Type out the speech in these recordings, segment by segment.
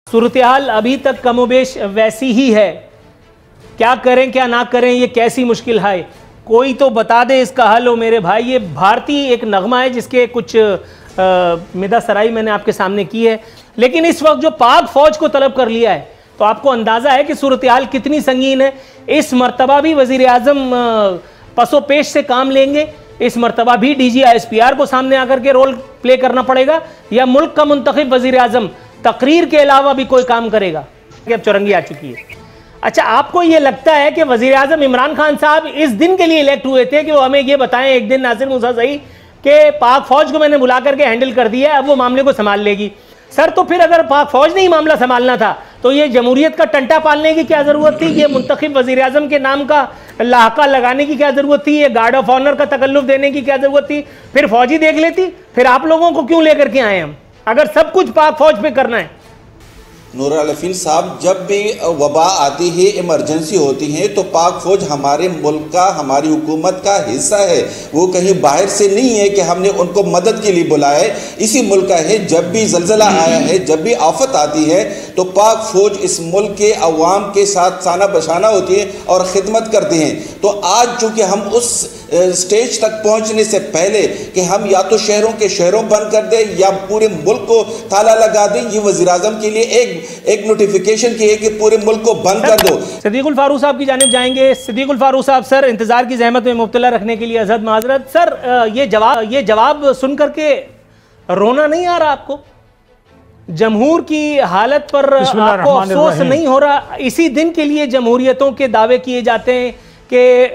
صورتحال ابھی تک کم و بیش ویسی ہی ہے. کیا کریں کیا نہ کریں, یہ کیسی مشکل ہے, کوئی تو بتا دے اس کا حل ہو میرے بھائی. یہ بھارتی ایک نغمہ ہے جس کے کچھ مدح سرائی میں نے آپ کے سامنے کی ہے, لیکن اس وقت جو پاک فوج کو طلب کر لیا ہے تو آپ کو اندازہ ہے کہ صورتحال کتنی سنگین ہے. اس مرتبہ بھی وزیر اعظم پس و پیش سے کام لیں گے, اس مرتبہ بھی D G I S P R کو سامنے آ کر کے رول پلے کرنا پڑے گا, یا ملک کا منتخب وزیر اعظم تقریر کے علاوہ بھی کوئی کام کرے گا کہ اب چورنگی آ چکی ہے. اچھا, آپ کو یہ لگتا ہے کہ وزیر اعظم عمران خان صاحب اس دن کے لیے الیکٹ ہوئے تھے کہ وہ ہمیں یہ بتائیں ایک دن ناصر موسیٰ صحیح کہ پاک فوج کو میں نے بلا کر کے ہینڈل کر دیا ہے, اب وہ معاملے کو سنبھال لے گی؟ سر تو پھر اگر پاک فوج نے ہی معاملہ سنبھالنا تھا تو یہ جمہوریت کا ٹنٹا پالنے کی کیا ضرورت تھی؟ یہ منتخب وزیر اعظم کے نام کا لاحقہ لگانے کی کیا ضرورت تھی؟ یہ گارڈ آف آنر کا تکلف دینے کی کیا ضرورت تھی؟ پھر فوجی دیکھ لیتی. پھر آپ لوگوں کو کیوں لے کر کے آئے ہم, اگر سب کچھ پاک فوج پہ کرنا ہے؟ نور العارفین صاحب, جب بھی وبا آتی ہے, ایمرجنسی ہوتی ہے, تو پاک فوج ہمارے ملک کا, ہماری حکومت کا حصہ ہے. وہ کہیں باہر سے نہیں ہے کہ ہم نے ان کو مدد کے لیے بلایا ہے, اسی ملک کا ہے. جب بھی زلزلہ آیا ہے, جب بھی آفت آتی ہے, تو پاک فوج اس ملک کے عوام کے ساتھ سانہ بشانہ ہوتی ہے اور خدمت کرتے ہیں. تو آج چونکہ ہم اس سٹیج تک پہنچنے سے پہلے کہ ہم یا تو شہروں کے شہروں بند کر دیں یا پورے ملک کو تالا لگا دیں, یہ وزیر اعظم کے لیے ایک نوٹیفیکیشن کی ہے کہ پورے ملک کو بند کر دو. صدیق الفاروق صاحب کی جانب جائیں گے. صدیق الفاروق صاحب, سر انتظار کی زحمت میں مبتلا رکھنے کے لیے عزت معذرت. سر یہ جواب سن کر کے رونا نہیں آ رہا آپ کو؟ جمہور کی حالت پر آپ کو افسوس نہیں ہو رہا؟ اسی دن کے لیے جمہوریتوں کے دعوے کیے جاتے ہیں کہ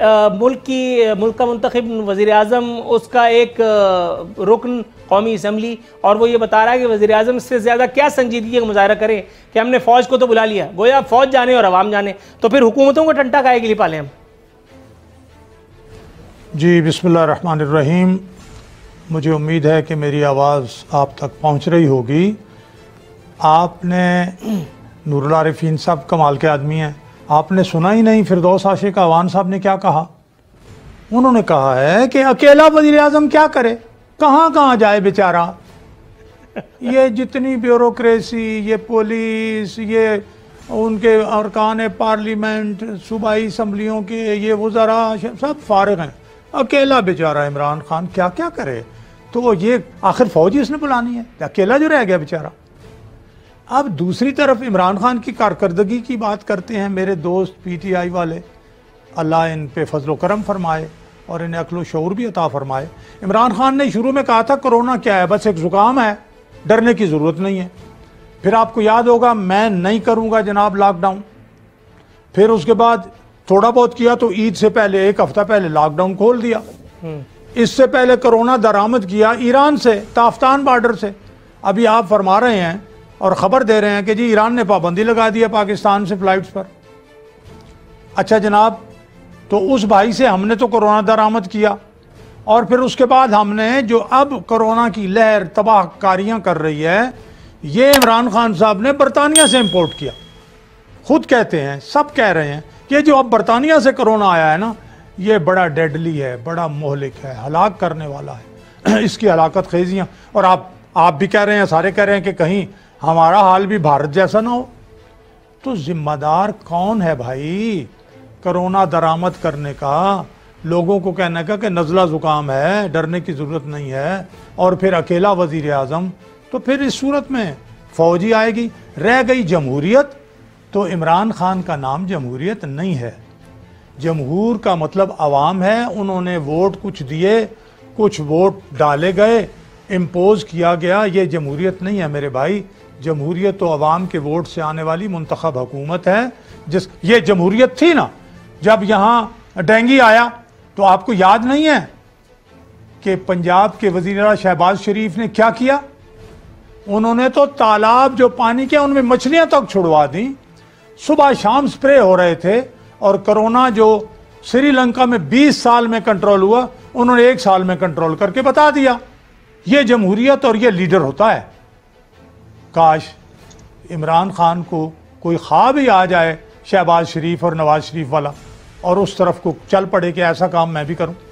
ملک کا منتخب وزیر اعظم, اس کا ایک رکن قومی اسمبلی, اور وہ یہ بتا رہا ہے کہ وزیر اعظم اس سے زیادہ کیا سنجیدگی کا مظاہرہ کریں کہ ہم نے فوج کو تو بلا لیا. گویا فوج جانے اور عوام جانے, تو پھر حکومتوں کو ٹنٹا کائے کے لیے پالیں ہم؟ جی, بسم اللہ الرحمن الرحیم. مجھے امید ہے کہ میری آواز آپ تک پہنچ رہی ہوگی. آپ نے نور العارفین صاحب کمال کے آدمی ہیں, آپ نے سنا ہی نہیں فردوس عاشق اعوان صاحب نے کیا کہا. انہوں نے کہا ہے کہ اکیلا وزیر اعظم کیا کرے, کہاں کہاں جائے بیچارہ. یہ جتنی بیوروکریسی, یہ پولیس, یہ ان کے ارکان پارلیمنٹ, صوبائی اسمبلیوں کے یہ وزراء سب فارغ ہیں, اکیلا بیچارہ عمران خان کیا کیا کرے. تو یہ آخر فوج ہی اس نے بلانی ہے, اکیلا جو رہ گیا بیچارہ. اب دوسری طرف عمران خان کی کارکردگی کی بات کرتے ہیں میرے دوست پی ٹی آئی والے, اللہ ان پہ فضل و کرم فرمائے اور انہیں عقل و شعور بھی عطا فرمائے. عمران خان نے شروع میں کہا تھا کرونا کیا ہے, بس ایک زکام ہے, ڈرنے کی ضرورت نہیں ہے. پھر آپ کو یاد ہوگا میں نہیں کروں گا جناب لاک ڈاؤن. پھر اس کے بعد تھوڑا بہت کیا تو عید سے پہلے ایک ہفتہ پہلے لاک ڈاؤن کھول دیا. اس سے پہلے کرونا درآمد کیا ایران سے, تافتان بارڈر سے. ابھی آپ فرما رہے ہیں اور خبر دے رہے ہیں کہ جی ایران نے پابندی لگا دیا پاکستان سے فلائٹس پر. اچھا جناب, تو اس بھائی سے ہم نے تو کرونا درآمد کیا, اور پھر اس کے بعد ہم نے جو اب کرونا کی لہر تباہ کاریاں کر رہی ہے, یہ عمران خان صاحب نے برطانیہ سے امپورٹ کیا. خود کہتے ہیں, سب کہہ رہے ہیں کہ جو اب برطانیہ سے کرونا آیا ہے نا, یہ بڑا ڈیڈلی ہے, بڑا مہلک ہے, ہلاک کرنے والا ہے, اس کی ہلاکت خیزیاں. اور آپ بھی کہہ رہے ہیں, سارے کہہ رہے ہیں کہ کہیں ہمارا حال بھی بھارت جیسا نہ ہو. تو ذمہ دار کون ہے بھائی کرونا درآمد کرنے کا؟ لوگوں کو کہنے کا کہ نزلہ زکام ہے, ڈرنے کی ضرورت نہیں ہے, اور پھر اکیلا وزیر اعظم. تو پھر اس صورت میں فوج ہی آئے گی. رہ گئی جمہوریت, تو عمران خان کا نام جمہوریت نہیں ہے. جمہور کا مطلب عوام ہے. انہوں نے ووٹ کچھ دیے, کچھ ووٹ ڈالے گئے, امپوز کیا گیا. یہ جمہوریت نہیں ہے میرے بھائی. جمہوریت تو عوام کے ووٹ سے آنے والی منتخب حکومت ہے. یہ جمہوریت تھی نا, جب یہاں ڈینگی آیا تو آپ کو یاد نہیں ہے کہ پنجاب کے وزیر اعلیٰ شہباز شریف نے کیا کیا؟ انہوں نے تو تالاب جو پانی کے ان میں مچھلیاں تک چھڑوا دیں. صبح شام سپرے ہو رہے تھے, اور کرونا جو سری لنکا میں 20 سال میں کنٹرول ہوا, انہوں نے 1 سال میں کنٹرول کر کے بتا دیا. یہ جمہوریت اور یہ لیڈر ہوتا ہے. کاش عمران خان کو کوئی خواب ہی آ جائے شہباز شریف اور نواز شریف والا, اور اس طرف کو چل پڑے کہ ایسا کام میں بھی کروں.